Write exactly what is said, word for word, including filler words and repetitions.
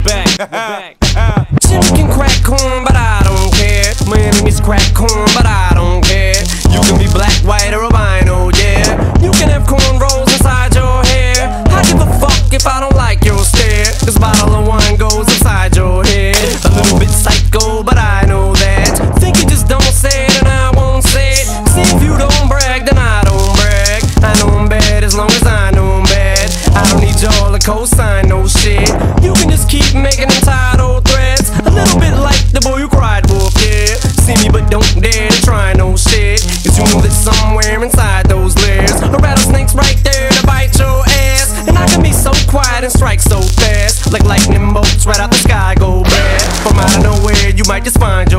back, we're back. Jimmy can crack corn, but I don't care. My enemies crack corn, but I don't care. You can be black, white, or albino, yeah. You can have cornrows inside your hair. I give a fuck if I don't like your stare. This bottle of wine goes inside your head. A little bit psycho, but I know that. Think you just don't say it and I won't say it. See, if you don't brag, then I don't brag. I know I'm bad as long as I know I'm bad. I don't need y'all to co-sign no shit. You can just keep making entitled threats. A little bit like the boy who cried wolf, yeah. See me but don't dare to try no shit. Cause you know that somewhere inside those layers a rattlesnake's right there to bite your ass. And I can be so quiet and strike so fast, like lightning bolts right out the sky go bad. From out of nowhere you might just find